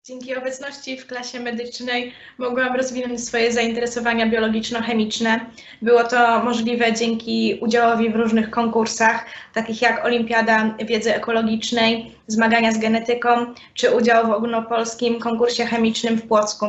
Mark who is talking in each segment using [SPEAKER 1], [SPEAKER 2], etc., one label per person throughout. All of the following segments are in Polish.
[SPEAKER 1] Dzięki obecności w klasie medycznej mogłam rozwinąć swoje zainteresowania biologiczno-chemiczne. Było to możliwe dzięki udziałowi w różnych konkursach, takich jak Olimpiada Wiedzy Ekologicznej, zmagania z genetyką, czy udział w ogólnopolskim konkursie chemicznym w Płocku.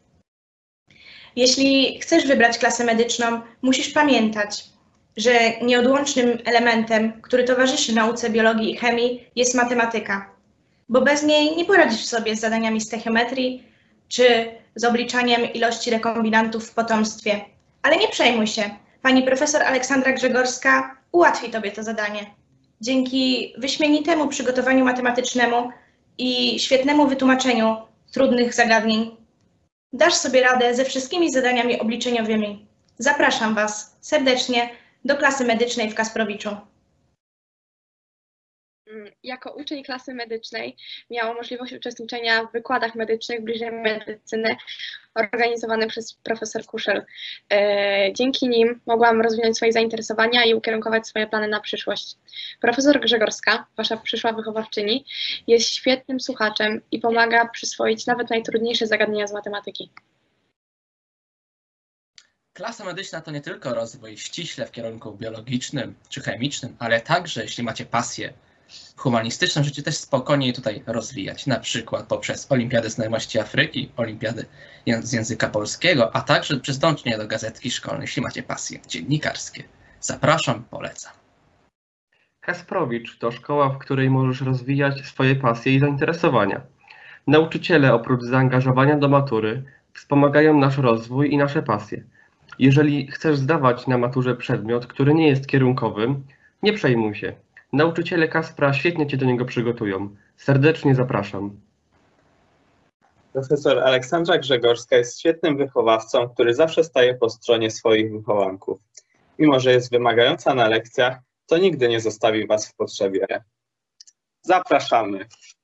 [SPEAKER 1] Jeśli chcesz wybrać klasę medyczną, musisz pamiętać, że nieodłącznym elementem, który towarzyszy nauce biologii i chemii, jest matematyka, bo bez niej nie poradzisz sobie z zadaniami stechiometrii czy z obliczaniem ilości rekombinantów w potomstwie. Ale nie przejmuj się, pani profesor Aleksandra Grzegorska ułatwi tobie to zadanie. Dzięki wyśmienitemu przygotowaniu matematycznemu i świetnemu wytłumaczeniu trudnych zagadnień dasz sobie radę ze wszystkimi zadaniami obliczeniowymi. Zapraszam Was serdecznie do klasy medycznej w Kasprowiczu.
[SPEAKER 2] Jako uczeń klasy medycznej miałam możliwość uczestniczenia w wykładach medycznych bliżej medycyny organizowanych przez profesor Kuszel. Dzięki nim mogłam rozwinąć swoje zainteresowania i ukierunkować swoje plany na przyszłość. Profesor Grzegorska, wasza przyszła wychowawczyni, jest świetnym słuchaczem i pomaga przyswoić nawet najtrudniejsze zagadnienia z matematyki.
[SPEAKER 3] Klasa medyczna to nie tylko rozwój ściśle w kierunku biologicznym czy chemicznym, ale także, jeśli macie pasję humanistyczną, możecie też spokojnie tutaj rozwijać, na przykład poprzez Olimpiadę Znajomości Afryki, Olimpiady z języka polskiego, a także przez dążenie do gazetki szkolnej, jeśli macie pasje dziennikarskie. Zapraszam, polecam.
[SPEAKER 4] Kasprowicz to szkoła, w której możesz rozwijać swoje pasje i zainteresowania. Nauczyciele oprócz zaangażowania do matury wspomagają nasz rozwój i nasze pasje. Jeżeli chcesz zdawać na maturze przedmiot, który nie jest kierunkowym, nie przejmuj się. Nauczyciele Kaspra świetnie Cię do niego przygotują. Serdecznie zapraszam.
[SPEAKER 5] Profesor Aleksandra Grzegorska jest świetnym wychowawcą, który zawsze staje po stronie swoich wychowanków. Mimo że jest wymagająca na lekcjach, to nigdy nie zostawi Was w potrzebie. Zapraszamy.